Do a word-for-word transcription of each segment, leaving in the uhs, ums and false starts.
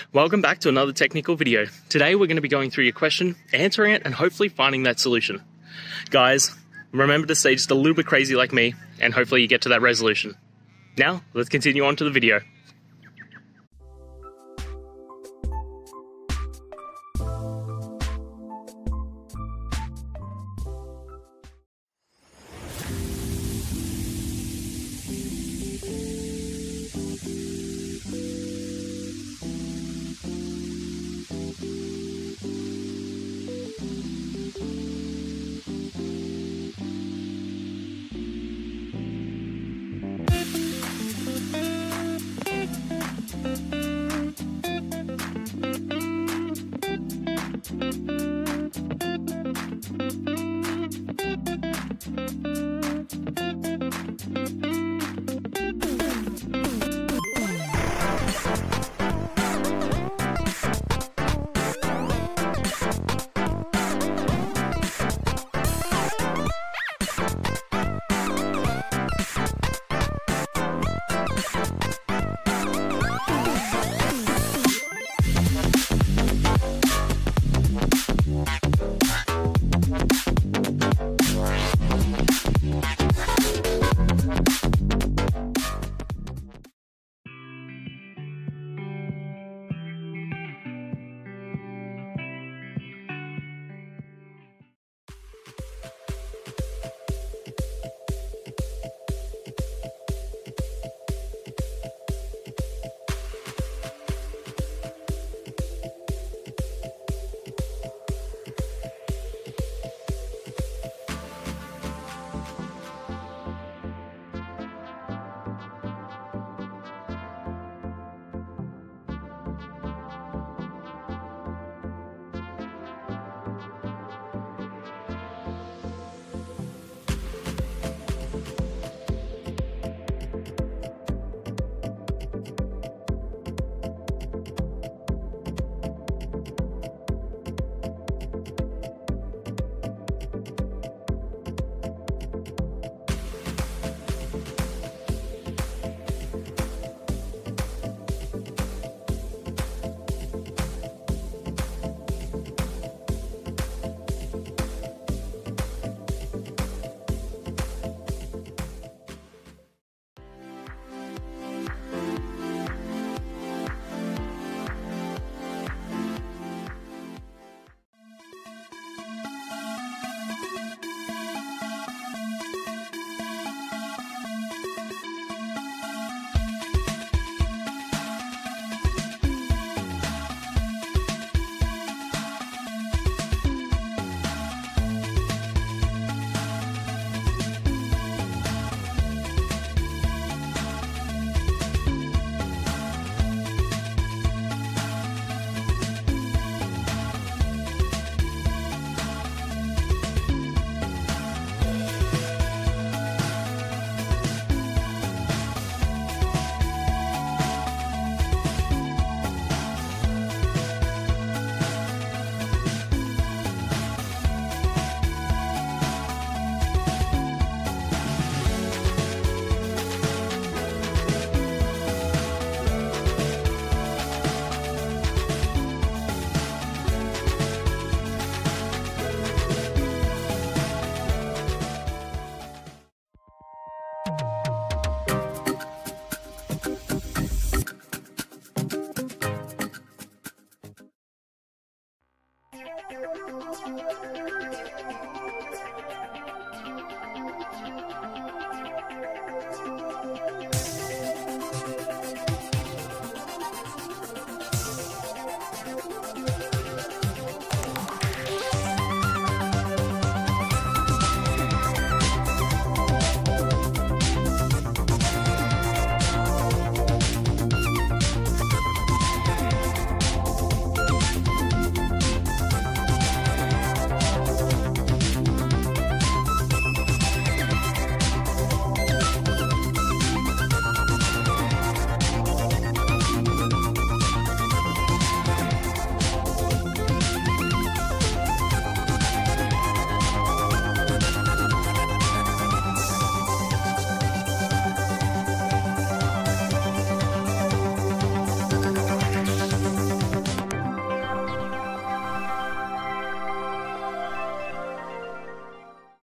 Welcome back to another technical video. Today we're going to be going through your question, answering it, and hopefully finding that solution. Guys, remember to stay just a little bit crazy like me, and hopefully you get to that resolution. Now, let's continue on to the video.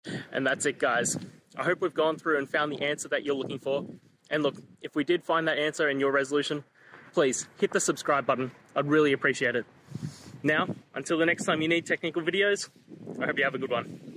And that's it, guys. I hope we've gone through and found the answer that you're looking for. And look, if we did find that answer in your resolution, please hit the subscribe button. I'd really appreciate it. Now, until the next time you need technical videos, I hope you have a good one.